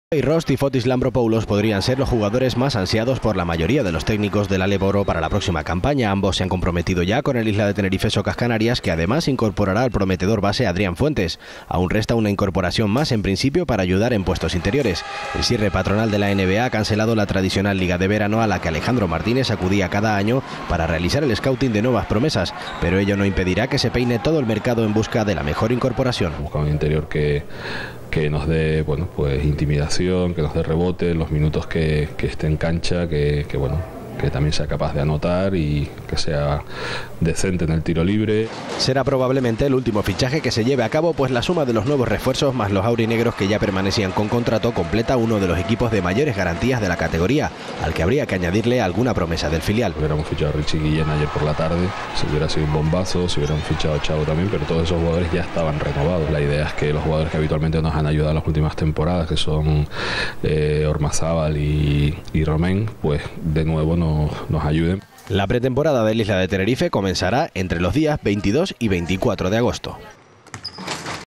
Y Rost y Fotis Lambropoulos podrían ser los jugadores más ansiados por la mayoría de los técnicos del Aleboro para la próxima campaña. Ambos se han comprometido ya con el Isla de Tenerife Socas Canarias, que además incorporará al prometedor base Adrián Fuentes. Aún resta una incorporación más en principio para ayudar en puestos interiores. El cierre patronal de la NBA ha cancelado la tradicional Liga de Verano a la que Alejandro Martínez acudía cada año para realizar el scouting de nuevas promesas, pero ello no impedirá que se peine todo el mercado en busca de la mejor incorporación. Busca un interior que nos dé pues intimidación, que nos dé rebote, los minutos que esté en cancha, que también sea capaz de anotar y que sea decente en el tiro libre. Será probablemente el último fichaje que se lleve a cabo, pues la suma de los nuevos refuerzos más los aurinegros que ya permanecían con contrato completa uno de los equipos de mayores garantías de la categoría, al que habría que añadirle alguna promesa del filial. Hubiéramos fichado a Richie Guillén ayer por la tarde, si hubiera sido un bombazo, si hubiéramos fichado a Chavo también, pero todos esos jugadores ya estaban renovados. La idea es que los jugadores que habitualmente nos han ayudado en las últimas temporadas, que son Ormazábal y Romén, pues de nuevo nos ayuden. La pretemporada del Isla de Tenerife comenzará entre los días 22 y 24 de agosto.